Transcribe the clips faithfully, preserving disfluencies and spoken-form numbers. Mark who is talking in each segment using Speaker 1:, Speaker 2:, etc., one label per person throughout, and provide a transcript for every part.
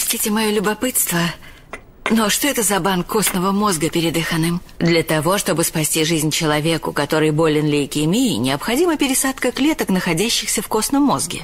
Speaker 1: Простите мое любопытство, но что это за банк костного мозга, передыханным? Для того, чтобы спасти жизнь человеку, который болен лейкемией, необходима пересадка клеток, находящихся в костном мозге.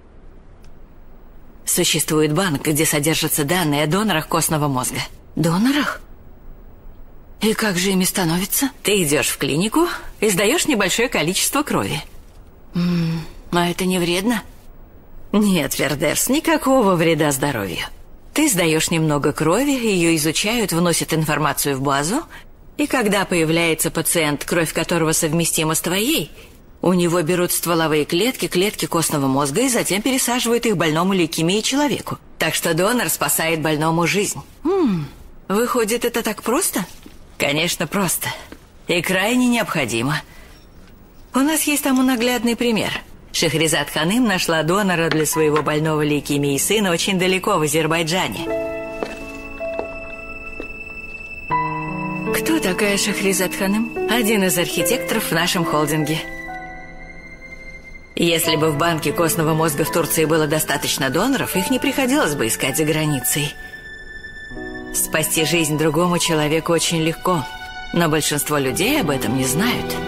Speaker 1: Существует банк, где содержатся данные о донорах костного мозга. Донорах? И как же ими становится? Ты идешь в клинику и сдаешь небольшое количество крови. М-м, а это не вредно? Нет, Вердерс, никакого вреда здоровью. Ты сдаешь немного крови, ее изучают, вносят информацию в базу, и когда появляется пациент, кровь которого совместима с твоей, у него берут стволовые клетки, клетки костного мозга и затем пересаживают их больному лейкемией человеку. Так что донор спасает больному жизнь. М-м, выходит, это так просто? Конечно, просто. И крайне необходимо. У нас есть тому наглядный пример. Шахризад Ханым нашла донора для своего больного лейкемией сына очень далеко, в Азербайджане. Кто такая Шахризад Ханым? Один из архитекторов в нашем холдинге. Если бы в банке костного мозга в Турции было достаточно доноров, их не приходилось бы искать за границей. Спасти жизнь другому человеку очень легко, но большинство людей об этом не знают.